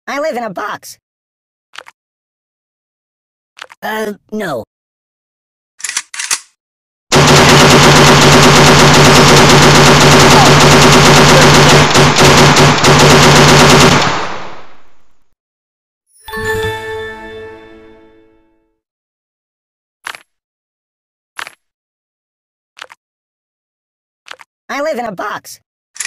I live in a box. No. I live in a box.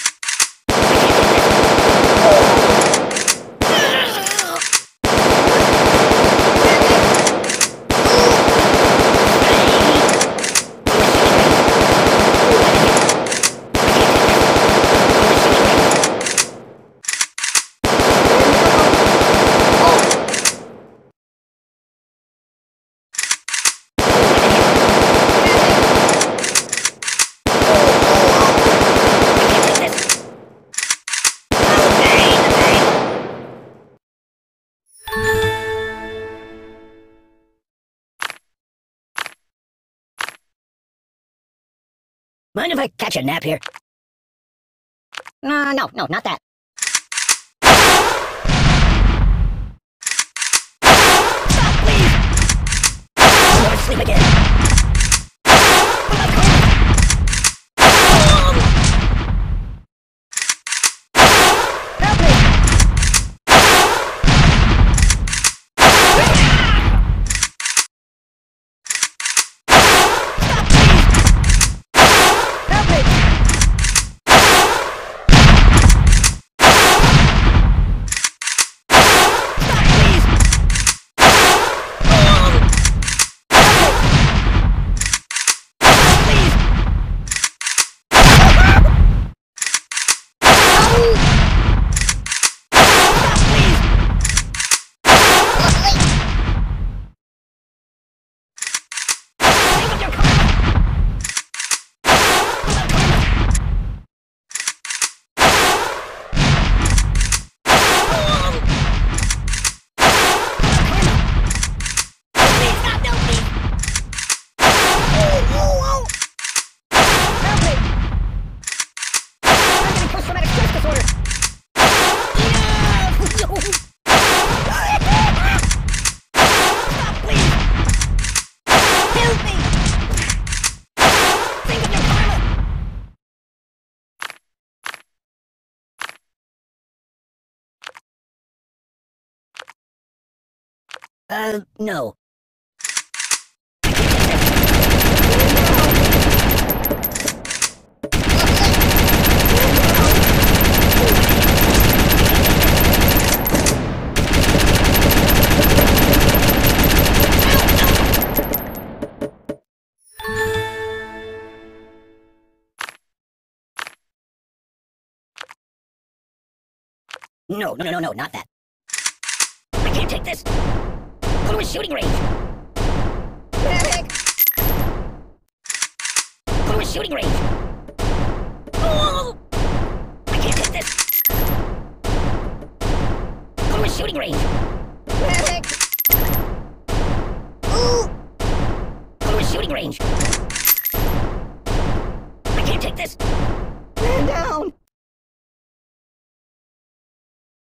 Mind if I catch a nap here? No, not that. Stop, please! I want to sleep again. Help me! No. No, not that. I can't take this. Go to a shooting range. Medic! Go to a shooting range. Oh! I can't take this. Go to a shooting range. Medic! Ooh! Go to a shooting range. I can't take this. Man down!